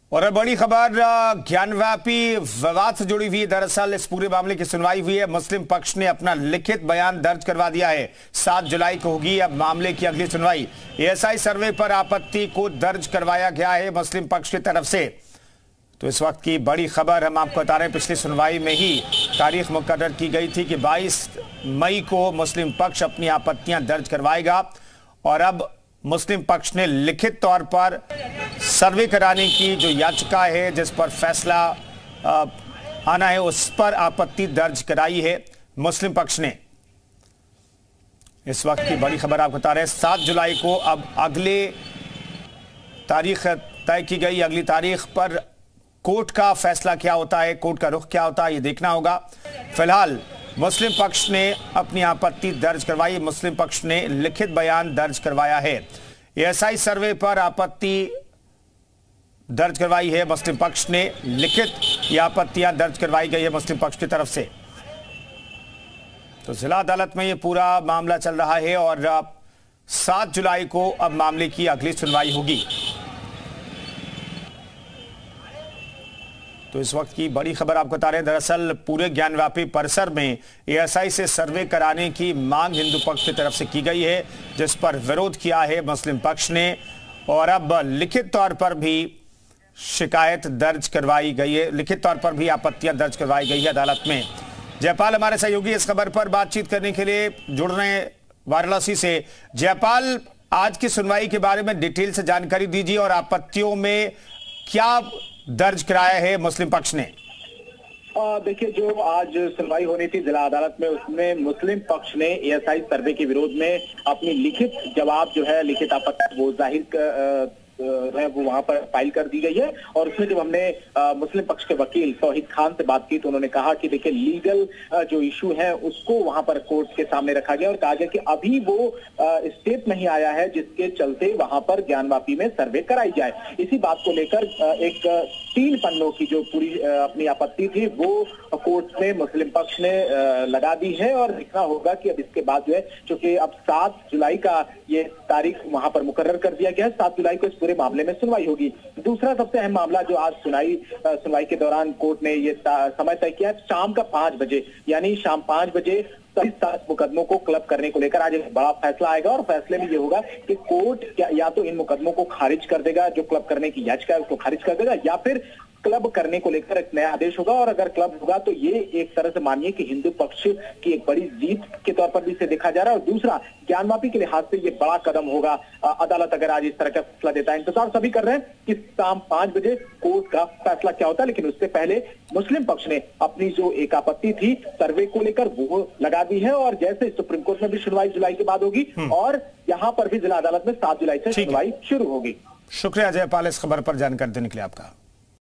और बड़ी खबर ज्ञानव्यापी विवाद से जुड़ी हुई। दरअसल इस पूरे मामले की सुनवाई हुई है। मुस्लिम पक्ष ने अपना लिखित बयान दर्ज करवा दिया है। 7 जुलाई को होगी अब मामले की अगली सुनवाई। एएसआई सर्वे पर आपत्ति को दर्ज करवाया गया है मुस्लिम पक्ष की तरफ से। तो इस वक्त की बड़ी खबर हम आपको बता रहे हैं, पिछली सुनवाई में ही तारीख मुकर्रर की गई थी कि 22 मई को मुस्लिम पक्ष अपनी आपत्तियां दर्ज करवाएगा। और अब मुस्लिम पक्ष ने लिखित तौर पर सर्वे कराने की जो याचिका है, जिस पर फैसला आना है, उस पर आपत्ति दर्ज कराई है मुस्लिम पक्ष ने। इस वक्त की बड़ी खबर आपको बता रहे हैं, 7 जुलाई को अब अगले तारीख तय की गई। अगली तारीख पर कोर्ट का फैसला क्या होता है, कोर्ट का रुख क्या होता है, ये देखना होगा। फिलहाल मुस्लिम पक्ष ने अपनी आपत्ति दर्ज करवाई। मुस्लिम पक्ष ने लिखित बयान दर्ज करवाया है। एएसआई सर्वे पर आपत्ति दर्ज करवाई है मुस्लिम पक्ष ने। लिखित ये आपत्तियां दर्ज करवाई गई है मुस्लिम पक्ष की तरफ से। तो जिला अदालत में ये पूरा मामला चल रहा है और 7 जुलाई को अब मामले की अगली सुनवाई होगी। तो इस वक्त की बड़ी खबर आपको बता रहे हैं, दरअसल पूरे ज्ञानव्यापी परिसर में एएसआई से सर्वे कराने की मांग हिंदू पक्ष की तरफ से की गई है, जिस पर विरोध किया है मुस्लिम पक्ष ने। और अब लिखित तौर पर भी शिकायत दर्ज करवाई गई है, लिखित तौर पर भी आपत्तियां दर्ज करवाई गई है अदालत में। जयपाल हमारे सहयोगी इस खबर पर बातचीत करने के लिए जुड़ रहे हैं वाराणसी से। जयपाल, आज की सुनवाई के बारे में डिटेल से जानकारी दीजिए और आपत्तियों में क्या दर्ज कराया है मुस्लिम पक्ष ने। देखिए, जो आज सुनवाई होनी थी जिला अदालत में, उसमें मुस्लिम पक्ष ने एएसआई सर्वे के विरोध में अपनी लिखित जवाब जो है, लिखित आपत्ति वो जाहिर वो वहां पर फाइल कर दी गई है। और उसमें जब हमने मुस्लिम पक्ष के वकील तौहीद खान से बात की तो उन्होंने कहा कि देखिए, लीगल जो इशू है उसको वहां पर कोर्ट के सामने रखा गया और कहा गया कि अभी वो स्टेप नहीं आया है जिसके चलते वहां पर ज्ञानवापी में सर्वे कराई जाए। इसी बात को लेकर एक 3 पन्नों की जो पूरी अपनी आपत्ति थी वो कोर्ट में मुस्लिम पक्ष ने लगा दी है। और देखना होगा कि अब इसके बाद जो है, चूंकि अब 7 जुलाई का ये तारीख वहां पर मुकर्रर कर दिया गया है, 7 जुलाई को इस पूरे मामले में सुनवाई होगी। दूसरा सबसे अहम मामला जो आज सुनवाई के दौरान कोर्ट ने ये समय तय किया, शाम का 5 बजे, यानी शाम 5 बजे सभी 7 मुकदमों को क्लब करने को लेकर आज एक बड़ा फैसला आएगा। और फैसले में ये होगा कि कोर्ट या तो इन मुकदमों को खारिज कर देगा, जो क्लब करने की याचिका है उसको खारिज कर देगा, या फिर क्लब करने को लेकर एक नया आदेश होगा। और अगर क्लब होगा तो ये एक तरह से मानिए कि हिंदू पक्ष की एक बड़ी जीत के तौर पर भी इसे देखा जा रहा है। और दूसरा, ज्ञानवापी के लिहाज से ये बड़ा कदम होगा। अदालत अगर आज इस तरह का फैसला देता है, इंतजार सभी कर रहे हैं कि शाम 5 बजे कोर्ट का फैसला क्या होता है। लेकिन उससे पहले मुस्लिम पक्ष ने अपनी जो एक आपत्ति थी सर्वे को लेकर वो लगा दी है। और जैसे सुप्रीम कोर्ट में भी सुनवाई जुलाई के बाद होगी और यहाँ पर भी जिला अदालत में 7 जुलाई से सुनवाई शुरू होगी। शुक्रिया जयपाल, इस खबर पर जानकारी देने के लिए आपका।